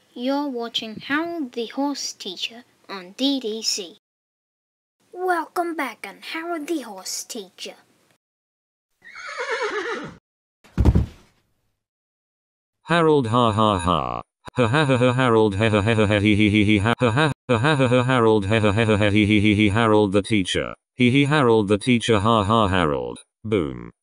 You're watching Harold the Horse Teacher on DDC. Welcome back on Harold the Horse Teacher. Harold ha ha ha. Ha ha ha ha Harold ha ha ha ha he he he ha ha ha ha ha ha Harold ha ha ha ha he he he Harold the teacher. He Harold the teacher ha ha Harold. Boom.